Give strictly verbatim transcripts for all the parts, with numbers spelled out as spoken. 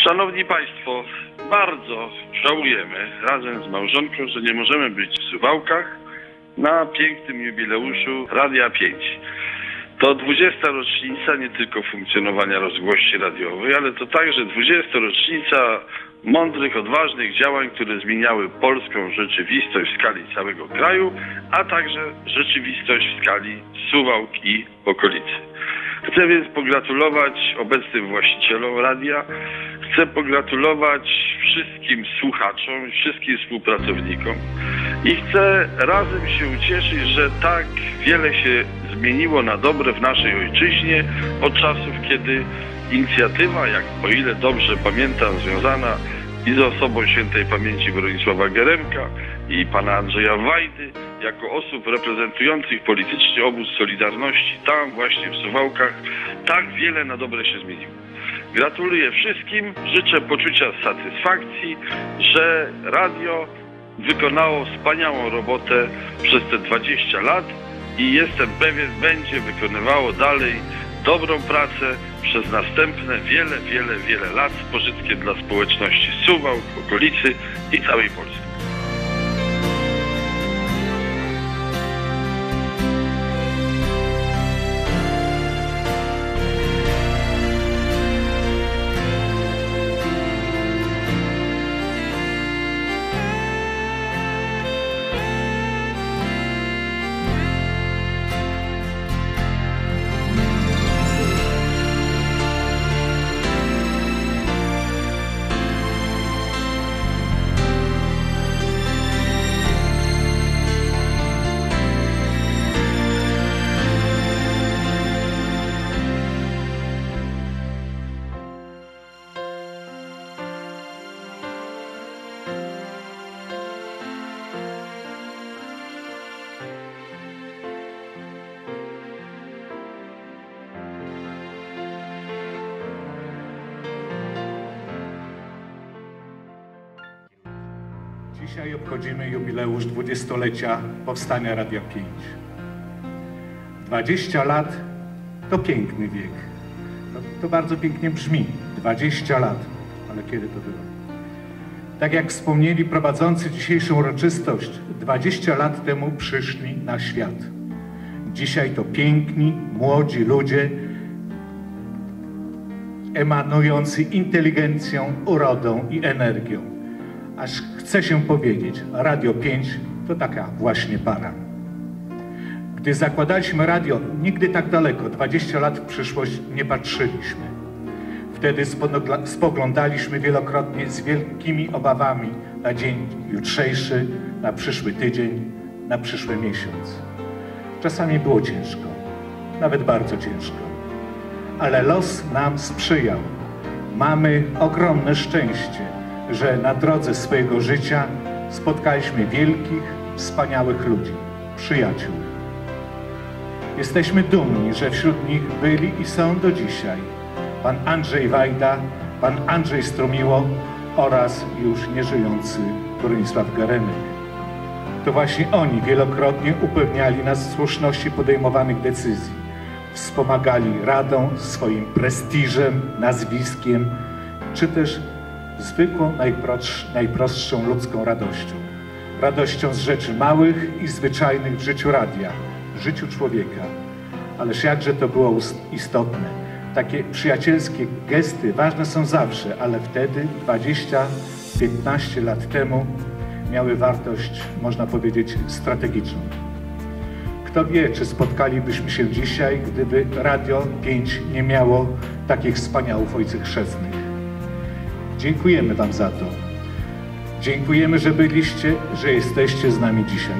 Szanowni Państwo, bardzo żałujemy razem z małżonką, że nie możemy być w Suwałkach na pięknym jubileuszu Radia pięć. To dwudziesta rocznica nie tylko funkcjonowania rozgłości radiowej, ale to także dwudziesta rocznica mądrych, odważnych działań, które zmieniały polską rzeczywistość w skali całego kraju, a także rzeczywistość w skali Suwałk i okolicy. Chcę więc pogratulować obecnym właścicielom radia, chcę pogratulować wszystkim słuchaczom, wszystkim współpracownikom i chcę razem się ucieszyć, że tak wiele się zmieniło na dobre w naszej ojczyźnie od czasów, kiedy inicjatywa, jak o ile dobrze pamiętam, związana i z osobą świętej pamięci Bronisława Geremka i pana Andrzeja Wajdy, jako osób reprezentujących politycznie obóz Solidarności tam właśnie w Suwałkach, tak wiele na dobre się zmieniło. Gratuluję wszystkim, życzę poczucia satysfakcji, że radio wykonało wspaniałą robotę przez te dwadzieścia lat i jestem pewien, będzie wykonywało dalej dobrą pracę przez następne wiele, wiele, wiele lat z pożytkiem dla społeczności Suwałk, okolicy i całej Polski. Dzisiaj obchodzimy jubileusz dwudziestolecia powstania Radia pięć. dwadzieścia lat to piękny wiek. To, to bardzo pięknie brzmi. dwadzieścia lat. Ale kiedy to było? Tak jak wspomnieli prowadzący dzisiejszą uroczystość, dwadzieścia lat temu przyszli na świat. Dzisiaj to piękni, młodzi ludzie, emanujący inteligencją, urodą i energią. Aż chce się powiedzieć, Radio pięć to taka właśnie para. Gdy zakładaliśmy radio, nigdy tak daleko, dwadzieścia lat w przyszłość nie patrzyliśmy. Wtedy spoglądaliśmy wielokrotnie z wielkimi obawami na dzień jutrzejszy, na przyszły tydzień, na przyszły miesiąc. Czasami było ciężko, nawet bardzo ciężko. Ale los nam sprzyjał. Mamy ogromne szczęście, że na drodze swojego życia spotkaliśmy wielkich, wspaniałych ludzi, przyjaciół. Jesteśmy dumni, że wśród nich byli i są do dzisiaj pan Andrzej Wajda, pan Andrzej Strumiło oraz już nieżyjący Bronisław Geremek. To właśnie oni wielokrotnie upewniali nas w słuszności podejmowanych decyzji. Wspomagali radą, swoim prestiżem, nazwiskiem, czy też zwykłą, najprostszą ludzką radością. Radością z rzeczy małych i zwyczajnych w życiu radia, w życiu człowieka. Ależ jakże to było istotne. Takie przyjacielskie gesty ważne są zawsze, ale wtedy, dwadzieścia piętnaście lat temu, miały wartość, można powiedzieć, strategiczną. Kto wie, czy spotkalibyśmy się dzisiaj, gdyby Radio pięć nie miało takich wspaniałych ojców chrzestnych. Dziękujemy wam za to. Dziękujemy, że byliście, że jesteście z nami dzisiaj.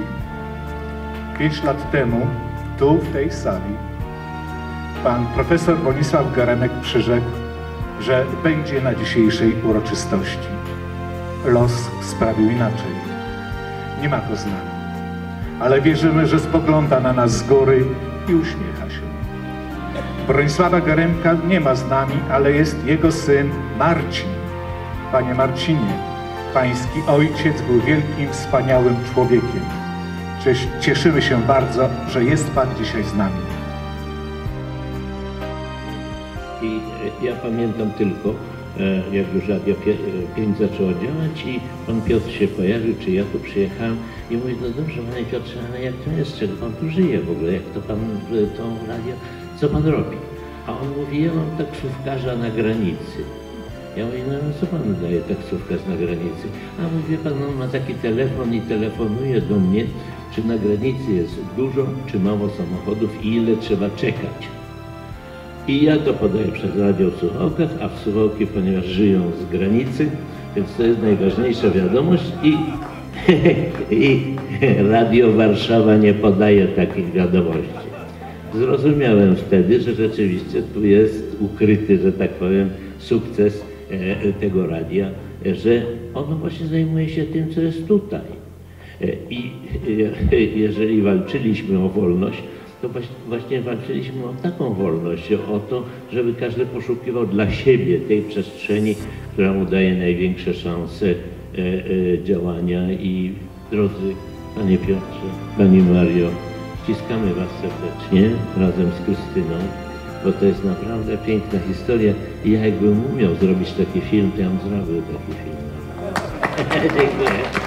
Pięć lat temu, tu w tej sali, pan profesor Bronisław Geremek przyrzekł, że będzie na dzisiejszej uroczystości. Los sprawił inaczej. Nie ma go z nami, ale wierzymy, że spogląda na nas z góry i uśmiecha się. Bronisława Geremka nie ma z nami, ale jest jego syn Marcin. Panie Marcinie, pański ojciec był wielkim, wspaniałym człowiekiem. Cieszymy się bardzo, że jest pan dzisiaj z nami. I ja pamiętam tylko, jak już Radio pięć zaczęło działać i pan Piotr się pojawił, czy ja tu przyjechałem i mówi, no dobrze, panie Piotrze, ale jak to jest, czego pan tu żyje w ogóle, jak to pan, to radio, co pan robi? A on mówi, ja mam taksówkarza na granicy. Ja mówię, no co panu daje taksówkarz na granicy? A mówi, pan, on ma taki telefon i telefonuje do mnie, czy na granicy jest dużo, czy mało samochodów i ile trzeba czekać. I ja to podaję przez radio w Suwałkach, a w Suwałki, ponieważ żyją z granicy, więc to jest najważniejsza wiadomość i, i Radio Warszawa nie podaje takich wiadomości. Zrozumiałem wtedy, że rzeczywiście tu jest ukryty, że tak powiem, sukces e, tego radia, że ono właśnie zajmuje się tym, co jest tutaj. E, I e, jeżeli walczyliśmy o wolność, to właśnie walczyliśmy o taką wolność, o to, żeby każdy poszukiwał dla siebie tej przestrzeni, która mu daje największe szanse e, e, działania. I drodzy Panie Piotrze, Pani Mario, ściskamy Was serdecznie razem z Krystyną, bo to jest naprawdę piękna historia i ja jakbym umiał zrobić taki film, to ja bym zrobił taki film. Dziękuję.